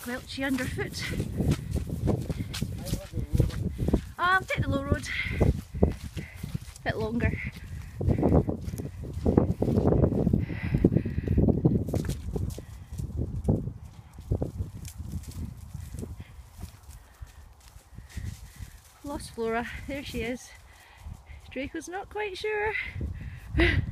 squelchy underfoot. Take the low road. A bit longer. Lost Flora, there she is. Draco's not quite sure.